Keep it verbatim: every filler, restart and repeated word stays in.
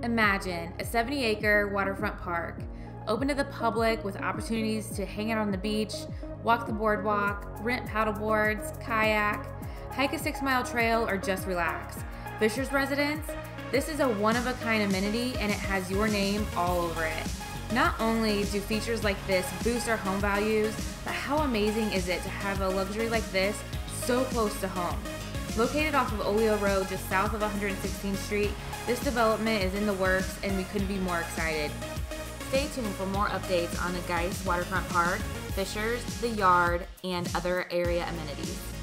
Imagine a seventy acre waterfront park, open to the public with opportunities to hang out on the beach, walk the boardwalk, rent paddleboards, kayak, hike a six mile trail, or just relax. Fisher's Residence? This is a one-of-a-kind amenity and it has your name all over it. Not only do features like this boost our home values, but how amazing is it to have a luxury like this so close to home? Located off of Olio Road just south of one hundred sixteenth Street, this development is in the works and we couldn't be more excited. Stay tuned for more updates on the Geist Waterfront Park, Fishers, the Yard, and other area amenities.